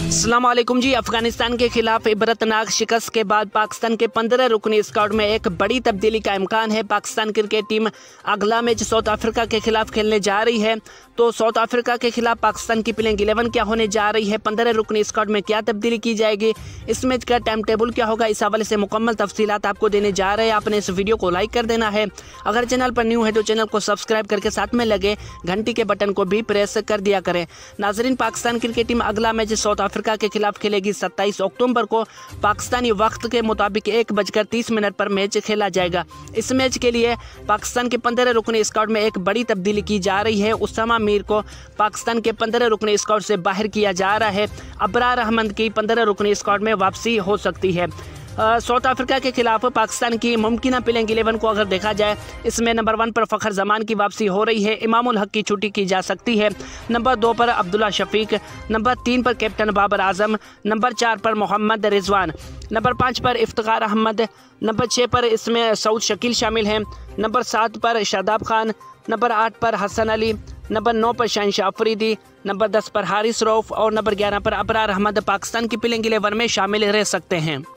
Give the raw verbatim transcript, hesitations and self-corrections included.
अस्सलाम वालेकुम जी। अफगानिस्तान के खिलाफ इबरतनाक शिकस्त के बाद पाकिस्तान के पंद्रह रुकनी स्क्वाड में एक बड़ी तब्दीली का इम्कान है। पाकिस्तान क्रिकेट टीम अगला मैच साउथ अफ्रीका के खिलाफ खेलने जा रही है। तो साउथ अफ्रीका के खिलाफ पाकिस्तान की प्लेइंग इलेवन क्या होने जा रही है, पंद्रह रुकनी स्क्वाड में क्या तब्दीली की जाएगी, इस मैच का टाइम टेबल क्या होगा, इस हवाले से मुकम्मल तफसीलात आपको देने जा रहे हैं। आपने इस वीडियो को लाइक कर देना है। अगर चैनल पर न्यू है तो चैनल को सब्सक्राइब करके साथ में लगे घंटी के बटन को भी प्रेस कर दिया करें। नाजरीन, पाकिस्तान क्रिकेट टीम अगला मैच साउथ अफ्रीका के खिलाफ खेलेगी सत्ताईस अक्टूबर को। पाकिस्तानी वक्त के मुताबिक एक बजकर तीस मिनट पर मैच खेला जाएगा। इस मैच के लिए पाकिस्तान के पंद्रह रुकनी स्क्वाड में एक बड़ी तब्दीली की जा रही है। उसामा मीर को पाकिस्तान के पंद्रह रुकनी स्क्वाड से बाहर किया जा रहा है। अबरार अहमद की पंद्रह रुकनी स्क्वाड में वापसी हो सकती है। साउथ अफ्रीका के खिलाफ पाकिस्तान की मुमकिन प्लेइंग इलेवन को अगर देखा जाए, इसमें नंबर वन पर फ़खर जमान की वापसी हो रही है। इमामुल हक की छुट्टी की जा सकती है। नंबर दो पर अब्दुल्ला शफीक, नंबर तीन पर कैप्टन बाबर आजम, नंबर चार पर मोहम्मद रिजवान, नंबर पाँच पर इफ्तिखार अहमद, नंबर छः पर इसमें सऊद शकील शामिल हैं, नंबर सात पर शादाब खान, नंबर आठ पर हसन अली, नंबर नौ पर शहनशाह अफरीदी, नंबर दस पर हारिस रऊफ और नंबर ग्यारह पर अबरार अहमद पाकिस्तान की प्लेइंग इलेवन में शामिल रह सकते हैं।